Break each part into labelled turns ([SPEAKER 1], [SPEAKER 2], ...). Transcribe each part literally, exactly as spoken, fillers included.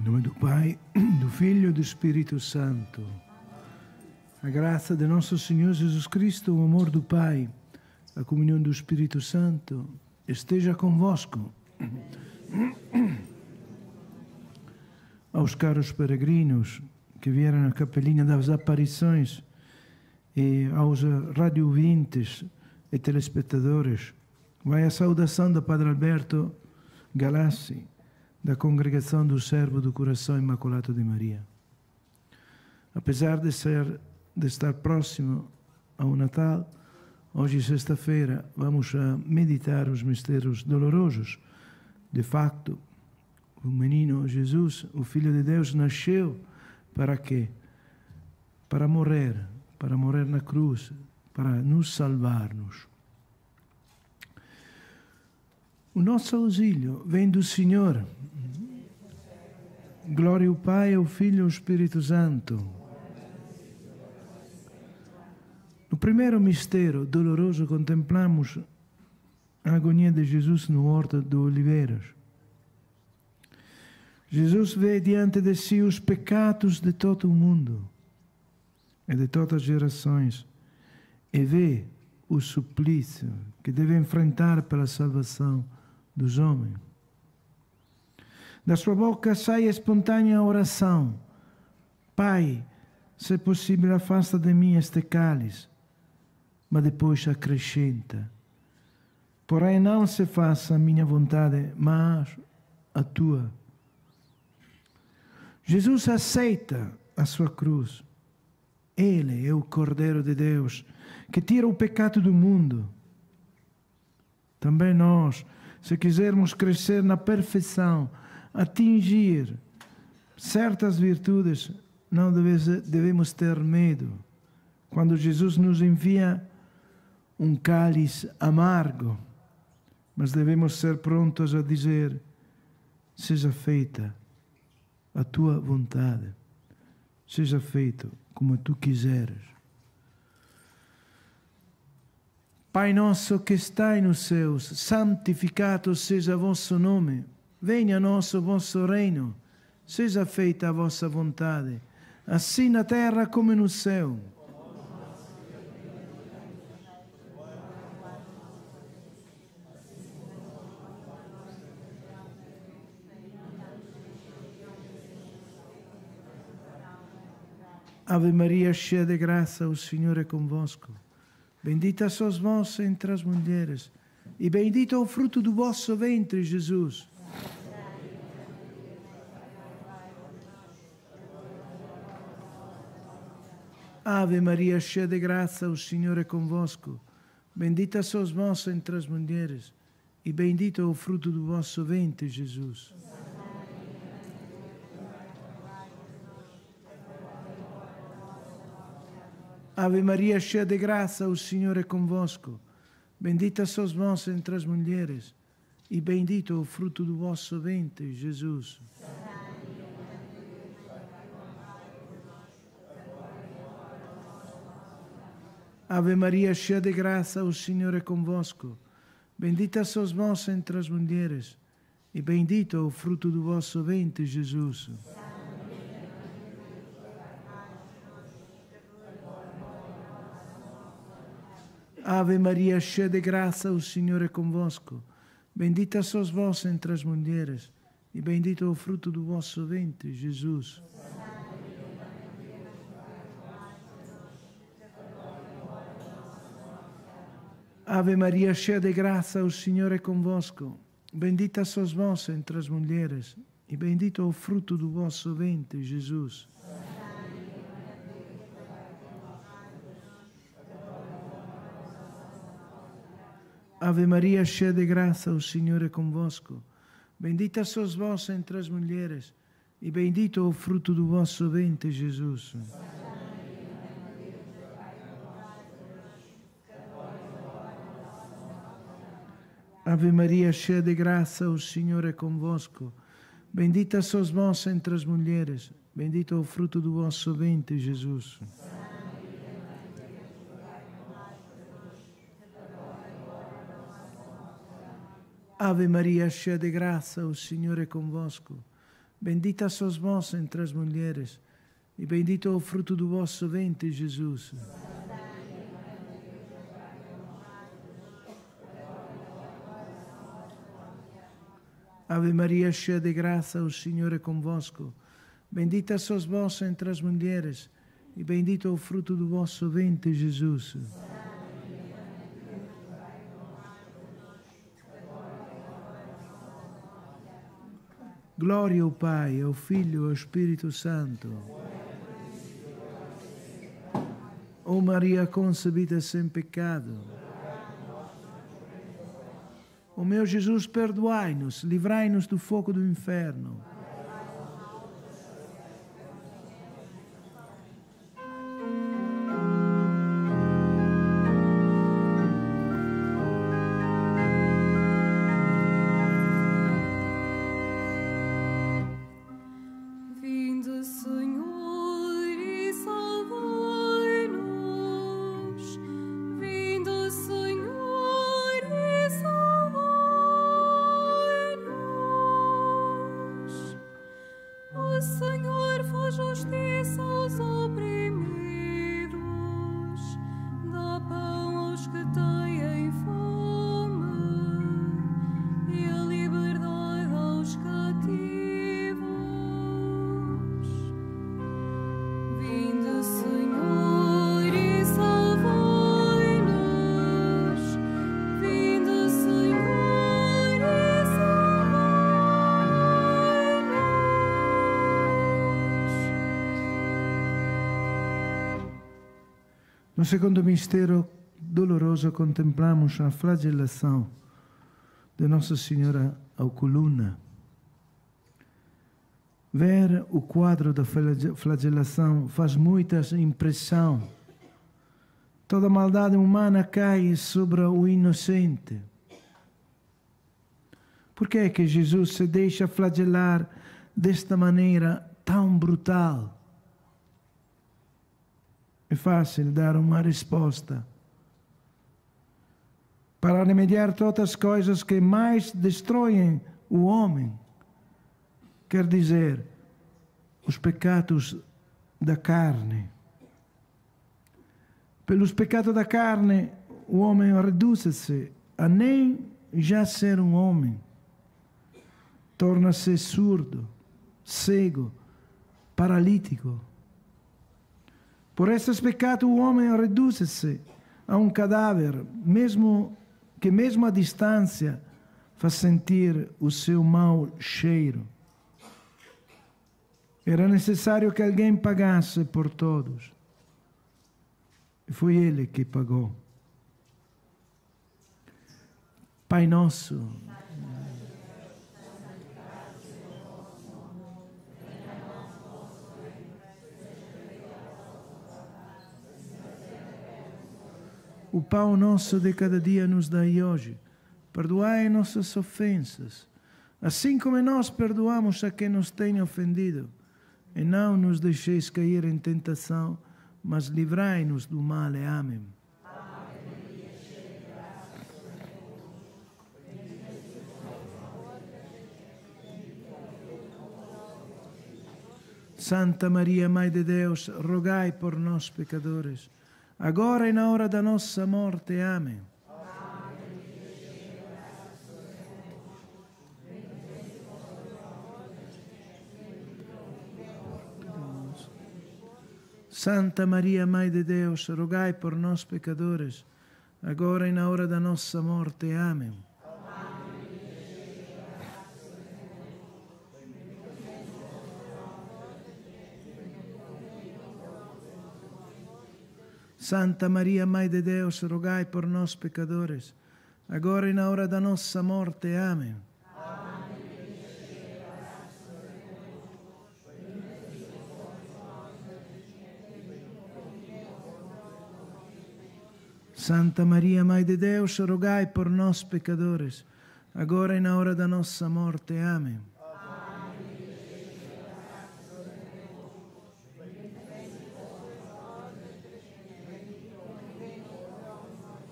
[SPEAKER 1] nome do Pai, do Filho e do Spirito Santo. A graça de nosso Senhor Jesus Cristo, o amor do Pai, a comunhão do Spirito Santo esteja convosco. Aos caros peregrinos que vieram à Capelinha das Aparições e aos radiovintes e telespectadores, vai a saudação do Padre Alberto Galassi, da Congregação do Servo do Coração Imaculado de Maria. Apesar de, ser, de estar próximo ao Natal, hoje, sexta-feira, vamos a meditar os mistérios dolorosos. De facto, o menino Jesus, o Filho de Deus, nasceu para quê? Para morrer, para morrer na cruz, para nos salvar-nos. O nosso auxílio vem do Senhor. Glória ao Pai, ao Filho e ao Espírito Santo. No primeiro mistério doloroso contemplamos a agonia de Jesus no Horto de Oliveiras. Jesus vê diante de si os pecados de todo o mundo e de todas as gerações e vê o suplício que deve enfrentar para a salvação dos homens. Da sua boca sai a espontânea oração: Pai, se é possível, afasta de mim este cálice. Mas depois acrescenta: porém não se faça a minha vontade, mas a tua. Jesus aceita a sua cruz. Ele é o Cordeiro de Deus que tira o pecado do mundo. Também nós, se quisermos crescer na perfeição, atingir certas virtudes, não devemos ter medo. Quando Jesus nos envia um cálice amargo, mas devemos ser prontos a dizer: seja feita a tua vontade, seja feito como tu quiseres. Pai nosso que estais nos céus, santificado seja o vosso nome. Venha a nós o vosso reino, seja feita a vossa vontade, assim na terra como no céu. Ave Maria, cheia de graça, o Senhor é convosco. Bendita sois vós entre as mulheres, e bendito é o fruto do vosso ventre, Jesus. Ave Maria, cheia de graça, o Senhor é convosco. Bendita sois vós entre as mulheres, e bendito é o fruto do vosso ventre, Jesus. Ave Maria, cheia de graça, o Senhor é convosco. Bendita sois vós entre as mulheres, e bendito é o fruto do vosso ventre, Jesus. Ave Maria, cheia de graça, o Senhor é convosco. Bendita sois vós entre as mulheres, e bendito é o fruto do vosso ventre, Jesus. Ave Maria, cheia de graça, o Senhor é convosco. Bendita sois vós entre as mulheres, e bendito é o fruto do vosso ventre, Jesus. Ave Maria, cheia de graça, o Senhor é convosco. Bendita sois vós entre as mulheres, e bendito é o fruto do vosso ventre, Jesus. Ave Maria, cheia de graça, o Senhor é convosco. Bendita sois vós entre as mulheres, e bendito é o fruto do vosso ventre, Jesus. Ave Maria, cheia de graça, o Senhor é convosco. Bendita sois vós entre as mulheres, bendito é o fruto do vosso ventre, Jesus. Ave Maria, cheia de graça, o Senhor é convosco. Bendita sois vós entre as mulheres, e bendito é o fruto do vosso ventre, Jesus. Ave Maria, cheia de graça, o Senhor é convosco. Bendita sois vós entre as mulheres, e bendito é o fruto do vosso ventre, Jesus. Glória ao Pai, ao Filho e ao Espírito Santo. Ó Maria concebida sem pecado. Ó meu Jesus, perdoai-nos, livrai-nos do fogo do inferno. No segundo mistério doloroso contemplamos a flagelação de Nossa Senhora ao coluna. Ver o quadro da flagelação faz muita impressão. Toda maldade humana cai sobre o inocente. Por que é que Jesus se deixa flagelar desta maneira tão brutal? É fácil dar uma resposta. Para remediar todas as coisas que mais destroem o homem, quer dizer, os pecados da carne. Pelos pecados da carne, o homem reduz-se a nem já ser um homem. Torna-se surdo, cego, paralítico. Por esses pecados, o homem reduz-se a um cadáver, mesmo que mesmo à distância faz sentir o seu mau cheiro. Era necessário que alguém pagasse por todos. E foi ele que pagou. Pai nosso, o pão nosso de cada dia nos dai hoje. Perdoai nossas ofensas, assim como nós perdoamos a quem nos tem ofendido. E não nos deixeis cair em tentação, mas livrai-nos do mal. Amém. Santa Maria, Mãe de Deus, rogai por nós, pecadores, agora e na hora da nossa morte. Amém. Santa Maria, Mãe de Deus, rogai por nós, pecadores, agora e na hora da nossa morte. Amém. Santa Maria, Mãe de Deus, rogai por nós, pecadores, agora e na hora da nossa morte. Amém. Santa Maria, Mãe de Deus, rogai por nós, pecadores, agora e na hora da nossa morte. Amém.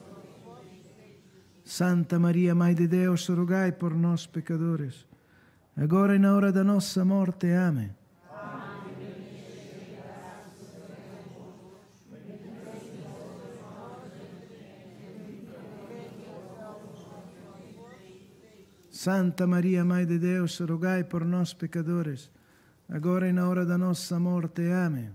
[SPEAKER 1] Santa Maria, Mãe de Deus, rogai por nós, pecadores, agora e na hora da nossa morte. Amém. Santa Maria, Mãe de Deus, rogai por nós pecadores, agora e na hora da nossa morte. Amém.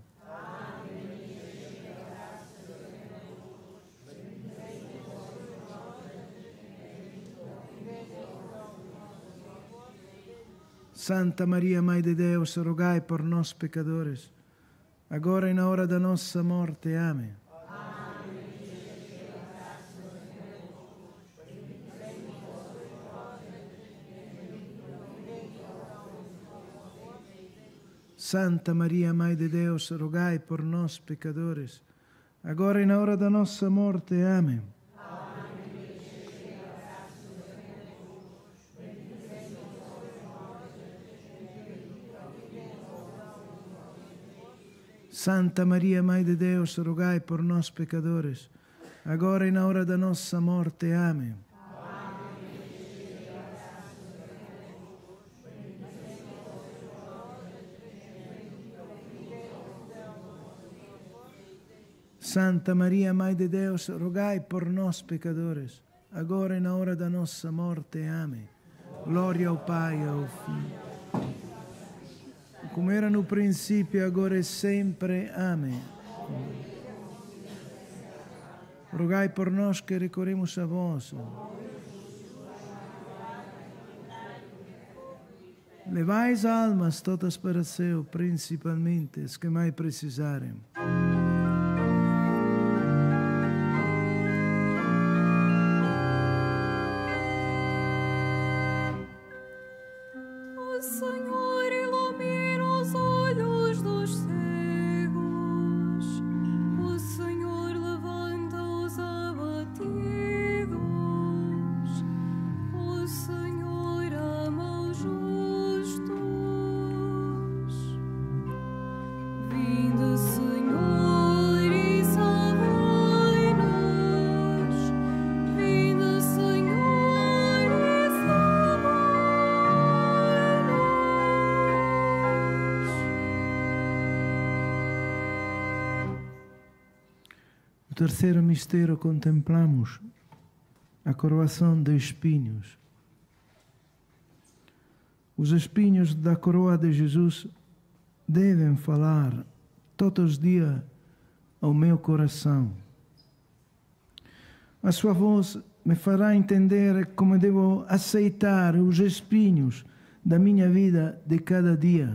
[SPEAKER 1] Santa Maria, Mãe de Deus, rogai por nós pecadores, agora e na hora da nossa morte. Amém. Santa Maria, Mãe de Deus, rogai por nós pecadores, agora e na hora da nossa morte. Amém. Santa Maria, Mãe de Deus, rogai por nós pecadores, agora e na hora da nossa morte. Amém. Santa Maria, Mãe de Deus, rogai por nós pecadores, agora e na hora da nossa morte. Amém. Glória ao Pai e ao Filho, como era no princípio, agora e sempre. Amém. Rogai por nós que recorremos a vós. Levai as almas todas para o céu, principalmente as que mais precisarem. No terceiro mistério contemplamos a coroação de espinhos. Os espinhos da coroa de Jesus devem falar todos os dias ao meu coração. A sua voz me fará entender como devo aceitar os espinhos da minha vida de cada dia.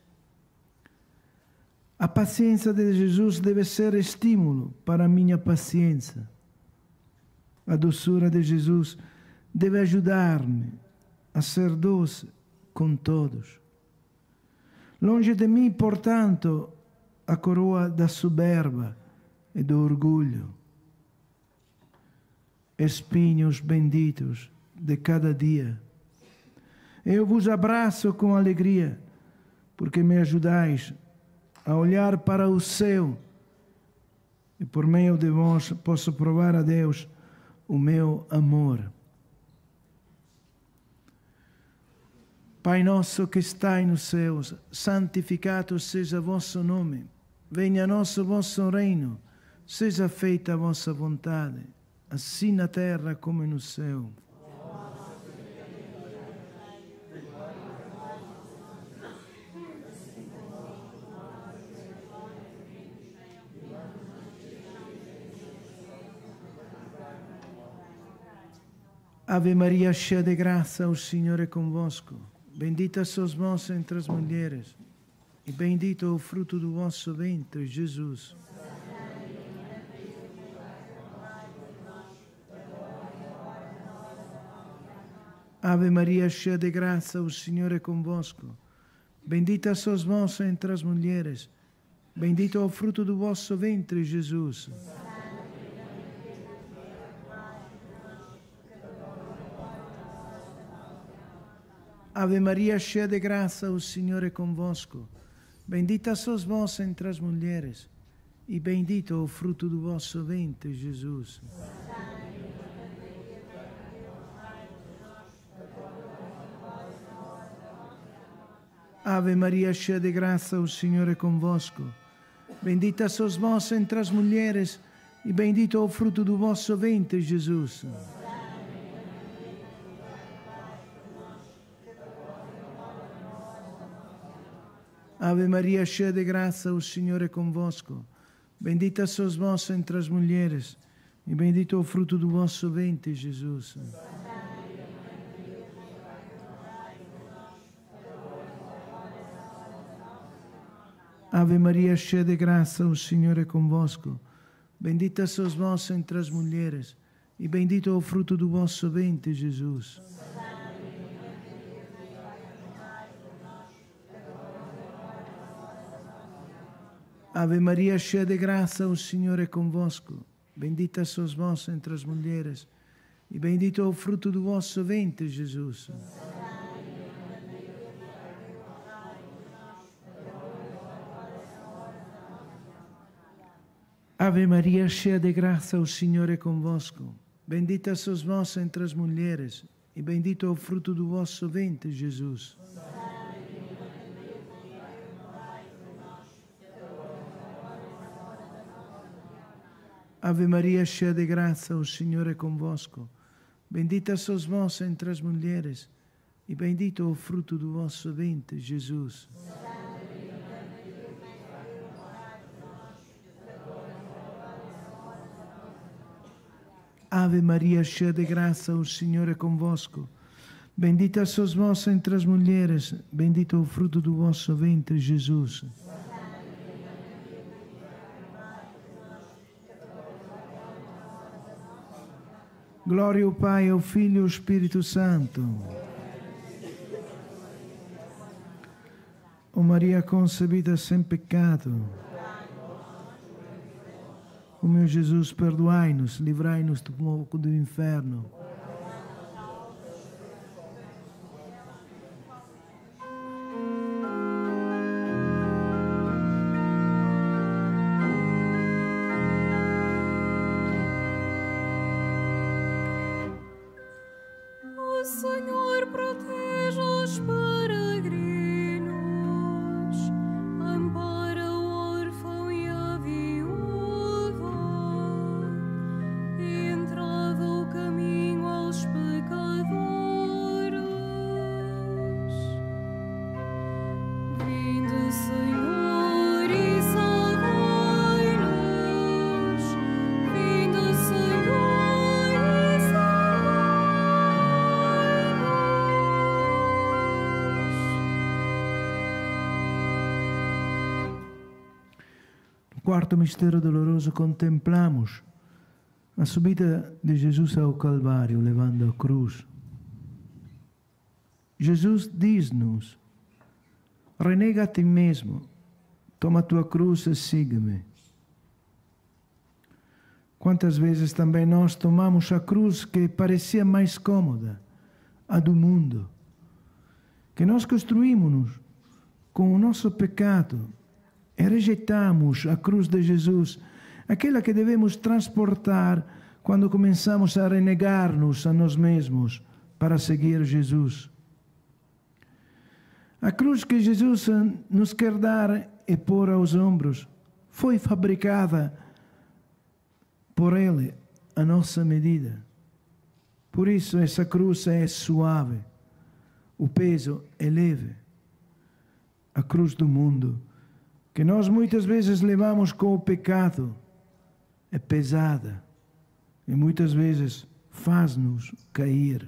[SPEAKER 1] A paciência de Jesus deve ser estímulo para a minha paciência. A doçura de Jesus deve ajudar-me a ser doce com todos. Longe de mim, portanto, a coroa da soberba e do orgulho. Espinhos benditos de cada dia. Eu vos abraço com alegria, porque me ajudais a olhar para o céu, e por meio de vós posso provar a Deus o meu amor. Pai nosso que estais nos céus, santificado seja vosso nome. Venha a nós o vosso reino, seja feita a vossa vontade, assim na terra como no céu. Ave Maria, cheia de graça, o Senhor é convosco. Bendita sois vós entre as mulheres, e bendito é o fruto do vosso ventre, Jesus. Ave Maria, cheia de graça, o Senhor é convosco. Bendita sois vós entre as mulheres, bendito é o fruto do vosso ventre, Jesus. Ave Maria, cheia de graça, o Senhor é convosco. Bendita sois vós entre as mulheres, e bendito é o fruto do vosso ventre, Jesus. Ave Maria, cheia de graça, o Senhor é convosco. Bendita sois vós entre as mulheres, e bendito é o fruto do vosso ventre, Jesus. Ave Maria, cheia de graça, o Senhor é convosco. Bendita sois vós entre as mulheres, e bendito é o fruto do vosso ventre, Jesus. Ave Maria, cheia de graça, o Senhor é convosco. Bendita sois vós entre as mulheres, e bendito é o fruto do vosso ventre, Jesus. Ave Maria, cheia de graça, o Senhor é convosco. Bendita sois vós entre as mulheres, e bendito é o fruto do vosso ventre, Jesus. Ave Maria, cheia de graça, o Senhor é convosco. Bendita sois vós entre as mulheres, e bendito é o fruto do vosso ventre, Jesus. Ave Maria, cheia de graça, o Senhor é convosco. Bendita sois vós entre as mulheres, e bendito é o fruto do vosso ventre, Jesus. Ave Maria, cheia de graça, o Senhor é convosco. Bendita sois vós entre as mulheres, bendito é o fruto do vosso ventre, Jesus. Glória ao Pai, ao Filho e ao Espírito Santo. Ó Maria concebida sem pecado. Ó meu Jesus, perdoai-nos, livrai-nos do fogo do inferno.
[SPEAKER 2] O Senhor protege os peregrinos, ampara o órfão e a viúva, e entrava o caminho aos pecadores. Vinde, Senhor, e salvai-nos. Vinde, Senhor, e
[SPEAKER 1] Quarto mistério doloroso, contemplamos a subida de Jesus ao Calvário, levando a cruz. Jesus diz-nos: renega a ti mesmo, toma a tua cruz e siga-me. Quantas vezes também nós tomamos a cruz que parecia mais cômoda, a do mundo, que nós construímos com o nosso pecado, e rejeitamos a cruz de Jesus, aquela que devemos transportar quando começamos a renegar-nos a nós mesmos para seguir Jesus. A cruz que Jesus nos quer dar e pôr aos ombros foi fabricada por Ele, a nossa medida. Por isso essa cruz é suave, o peso é leve. A cruz do mundo, que nós muitas vezes levamos com o pecado, é pesada e muitas vezes faz-nos cair.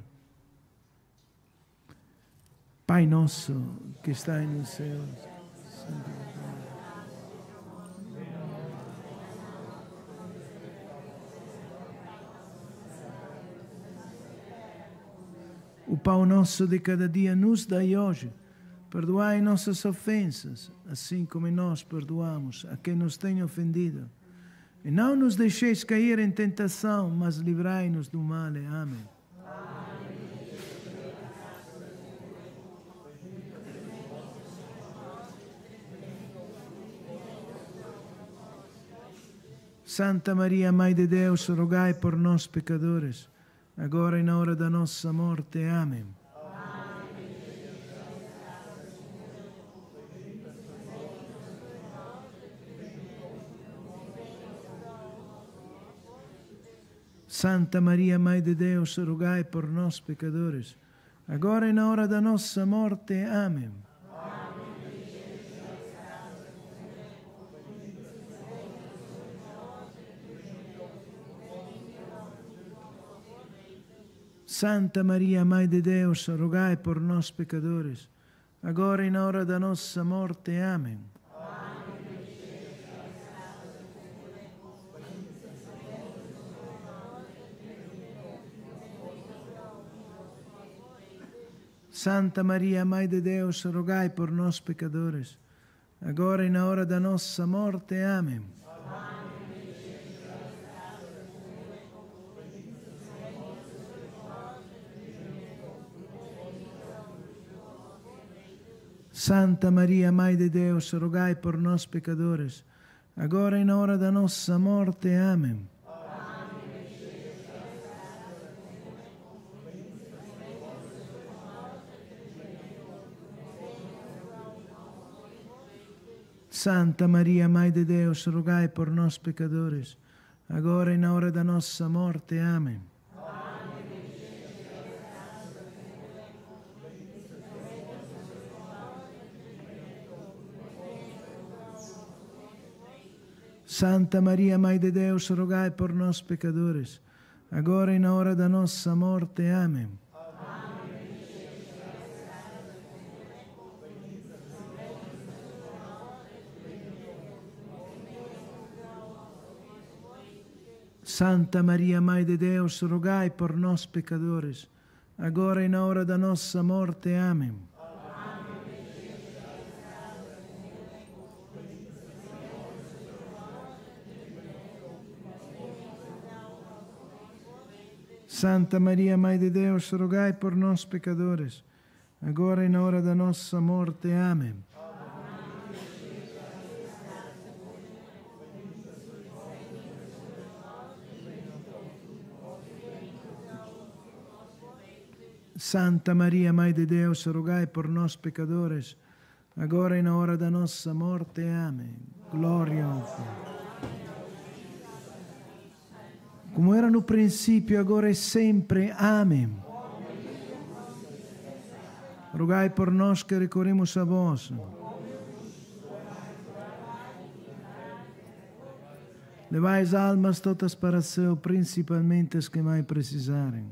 [SPEAKER 1] Pai nosso que estás nos céus, o pão nosso de cada dia nos dai hoje. Perdoai nossas ofensas, assim como nós perdoamos a quem nos tem ofendido. E não nos deixeis cair em tentação, mas livrai-nos do mal. Amém. Santa Maria, Mãe de Deus, rogai por nós, pecadores, agora e na hora da nossa morte. Amém. Santa Maria, Mãe de Deus, rogai por nós, pecadores, agora e na hora da nossa morte. Amém. Santa Maria, Mãe de Deus, rogai por nós, pecadores, agora e na hora da nossa morte. Amém. Santa Maria, Mãe de Deus, rogai por nós, pecadores, agora e na hora da nossa morte. Amém. Santa Maria, Mãe de Deus, rogai por nós, pecadores, agora e na hora da nossa morte. Amém. Santa Maria, Mãe de Deus, rogai por nós, pecadores, agora e na hora da nossa morte. Amém. Santa Maria, Mãe de Deus, rogai por nós, pecadores, agora e na hora da nossa morte. Amém. Santa Maria, Mãe de Deus, rogai por nós, pecadores, agora e na hora da nossa morte. Amém. Santa Maria, Mãe de Deus, rogai por nós, pecadores, agora e na hora da nossa morte. Amém. Santa Maria, Mãe de Deus, rogai por nós, pecadores, agora e na hora da nossa morte. Amém. Glória ao Pai. Como era no princípio, agora e sempre. Amém. Rogai por nós que recorremos a vós. Levai as almas todas para o céu, principalmente as que mais precisarem.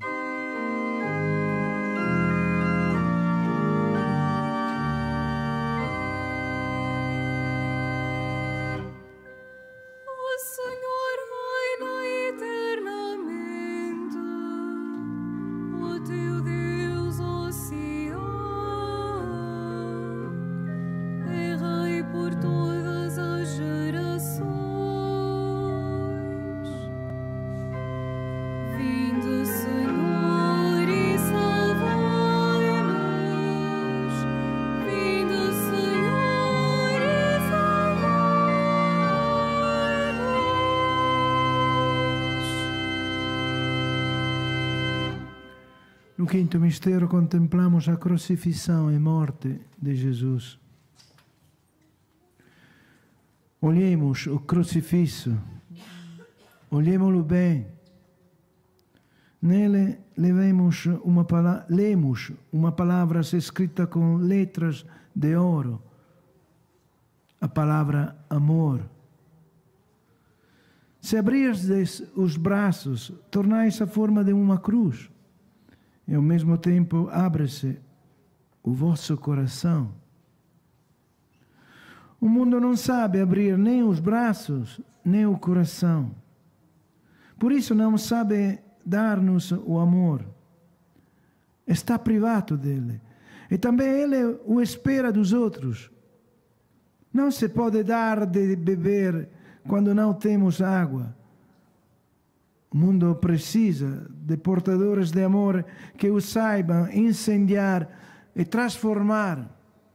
[SPEAKER 1] No quinto mistério contemplamos a crucifixão e morte de Jesus. Olhemos o crucifixo, olhemos-lo bem. Nele levemos uma palavra, lemos uma palavra escrita com letras de ouro, a palavra amor. Se abrirdes os braços, tornais a forma de uma cruz. E ao mesmo tempo abre-se o vosso coração. O mundo não sabe abrir nem os braços, nem o coração. Por isso não sabe dar-nos o amor. Está privado dele. E também ele o espera dos outros. Não se pode dar de beber quando não temos água. O mundo precisa de portadores de amor que o saibam incendiar e transformar.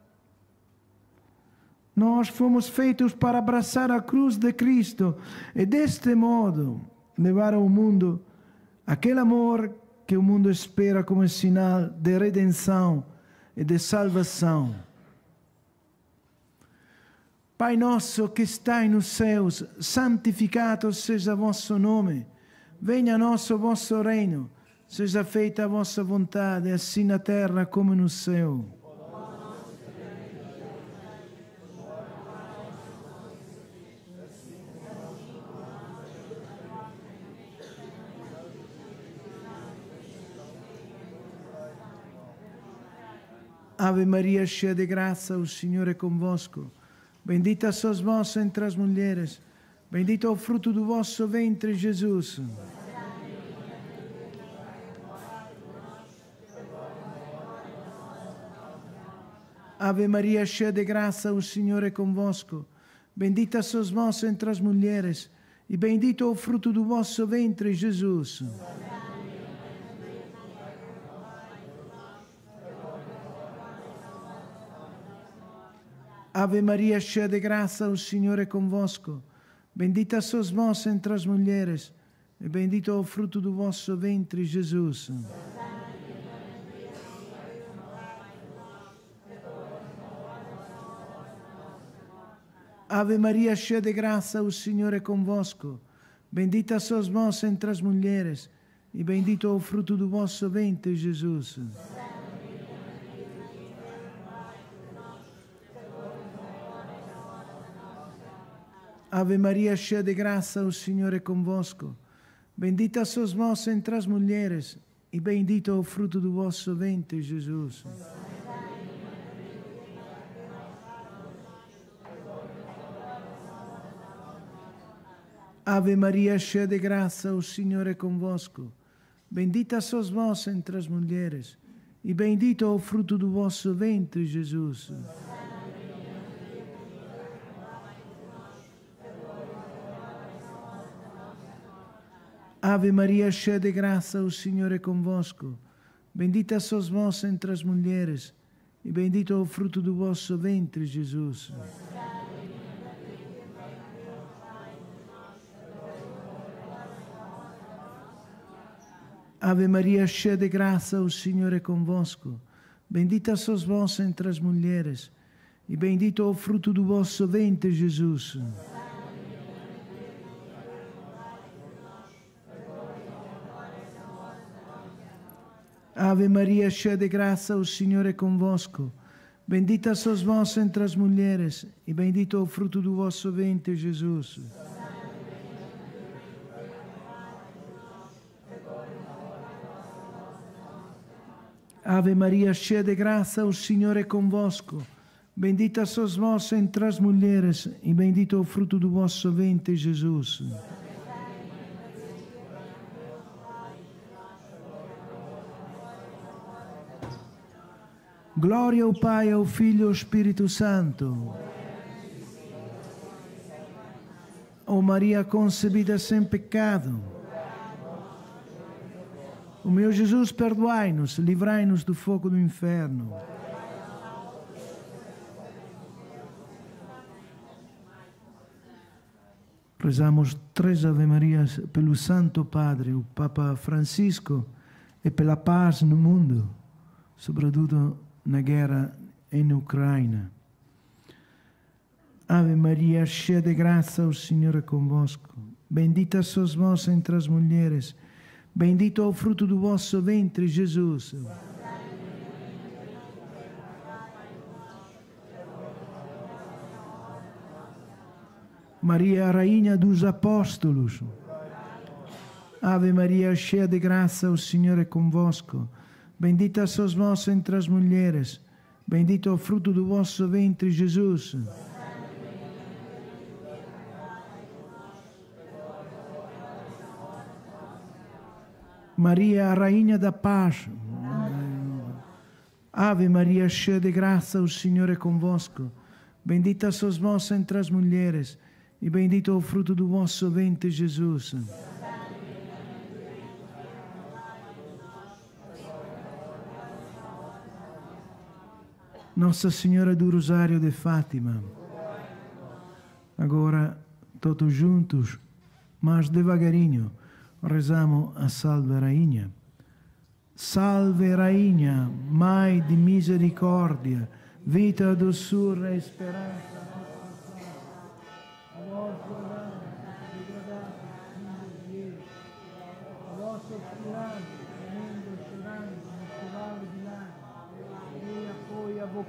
[SPEAKER 1] Nós fomos feitos para abraçar a cruz de Cristo e deste modo levar ao mundo aquele amor que o mundo espera como sinal de redenção e de salvação. Pai nosso que estais nos céus, santificado seja vosso nome. Venha a nós o vosso reino, seja feita a vossa vontade, assim na terra como no céu. Ave Maria, cheia de graça, o Senhor é convosco. Bendita sois vós entre as mulheres, bendito é o fruto do vosso ventre, Jesus. Ave Maria, cheia de graça, o Senhor é convosco. Bendita sois vós entre as mulheres, e bendito é o fruto do vosso ventre, Jesus. Ave Maria, cheia de graça, o Senhor é convosco. Bendita sois vós entre as mulheres, e bendito é o fruto do vosso ventre, Jesus. Ave Maria, cheia de graça, o Senhor é convosco. Bendita sois vós entre as mulheres, e bendito é o fruto do vosso ventre, Jesus. Ave Maria, cheia de graça, o Senhor é convosco. Bendita sois vós entre as mulheres, e bendito é o fruto do vosso ventre, Jesus. Ave Maria, cheia de graça, o Senhor é convosco. Bendita sois vós entre as mulheres, e bendito é o fruto do vosso ventre, Jesus. Ave Maria, cheia de graça, o Senhor é convosco. Bendita sois vós entre as mulheres, e bendito é o fruto do vosso ventre, Jesus. Ave Maria, cheia de graça, o Senhor é convosco. Bendita sois vós entre as mulheres, e bendito é o fruto do vosso ventre, Jesus. Ave Maria, cheia de graça, o Senhor é convosco. Bendita sois vós entre as mulheres, e bendito é o fruto do vosso ventre, Jesus. Ave Maria, cheia de graça, o Senhor é convosco. Bendita sois vós entre as mulheres, e bendito é o fruto do vosso ventre, Jesus. Glória ao Pai, ao Filho e ao Espírito Santo. Ó Maria concebida sem pecado. O meu Jesus, perdoai-nos, livrai-nos do fogo do inferno. Rezamos três Ave Marias pelo Santo Padre, o Papa Francisco, e pela paz no mundo, sobretudo na guerra em Ucrânia. Ave Maria, cheia de graça, o Senhor é convosco. Bendita sois vós entre as mulheres, bendito é o fruto do vosso ventre, Jesus. Maria, Rainha dos Apóstolos. Ave Maria, cheia de graça, o Senhor é convosco. Bendita sois vós entre as mulheres, bendito é o fruto do vosso ventre, Jesus. Maria, a Rainha da Paz. Ave Maria, cheia de graça, o Senhor é convosco. Bendita sois vós entre as mulheres, e bendito é o fruto do vosso ventre, Jesus. Nossa Senhora do Rosário de Fátima. Agora, todos juntos, mas devagarinho, rezamos a Salve Rainha. Salve Rainha, Mãe de misericórdia, vita, doçura e speranza.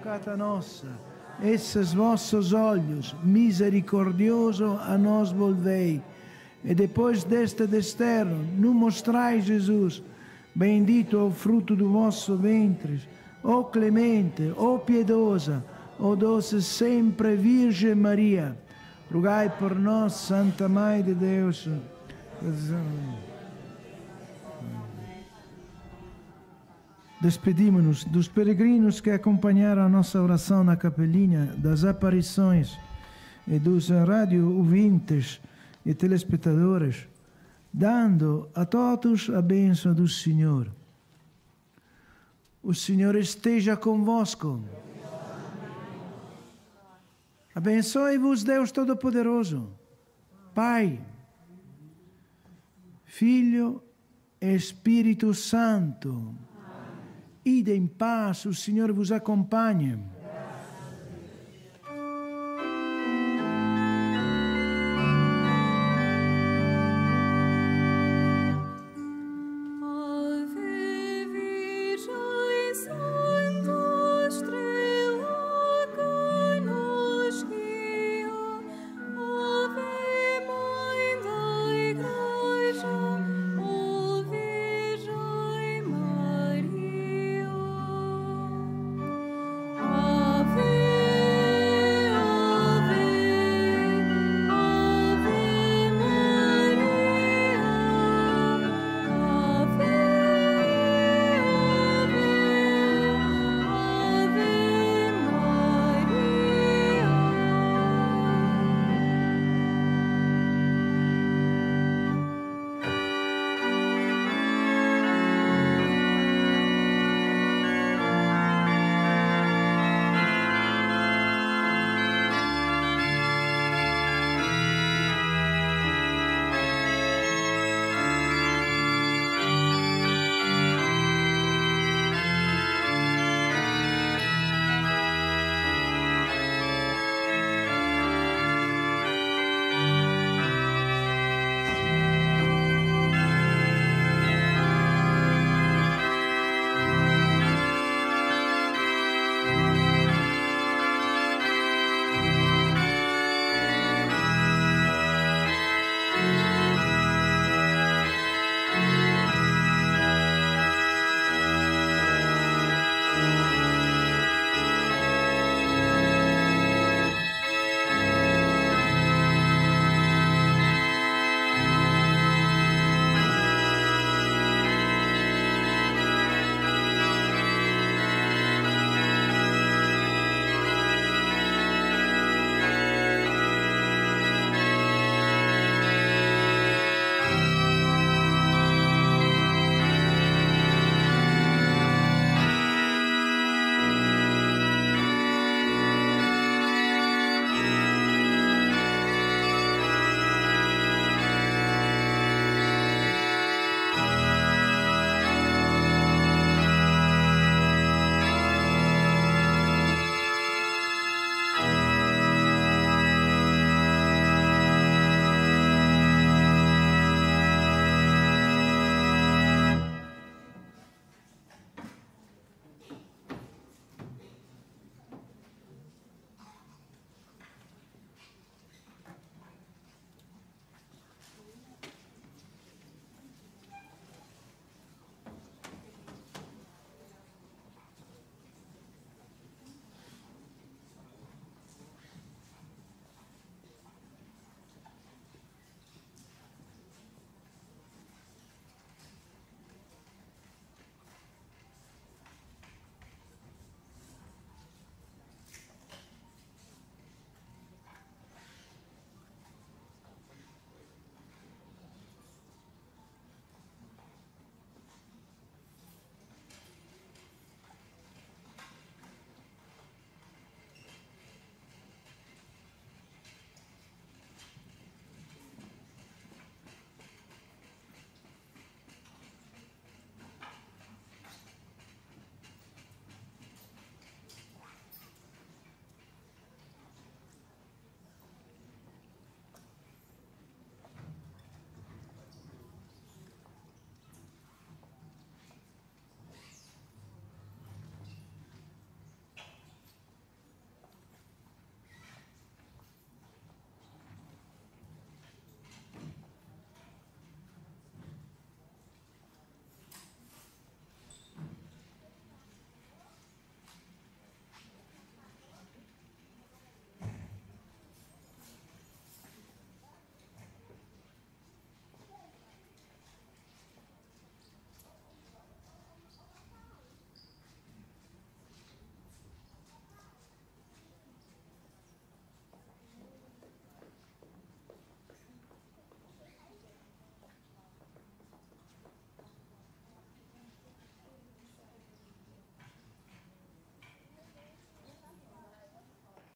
[SPEAKER 1] peccata nossa, esses vossos olhos misericordioso a nós volvei, e depois deste desterro, nos mostrai Jesus, bendito é o fruto do vosso ventre, ó clemente, ó piedosa, ó doce sempre Virgem Maria, rogai por nós, Santa Mãe de Deus. Despedimos-nos dos peregrinos que acompanharam a nossa oração na capelinha, das aparições e dos rádio ouvintes e telespectadores, dando a todos a bênção do Senhor. O Senhor esteja convosco. Abençoe-vos Deus Todo-Poderoso, Pai, Filho e Espírito Santo. Ide em paz, o Senhor vos acompanhe.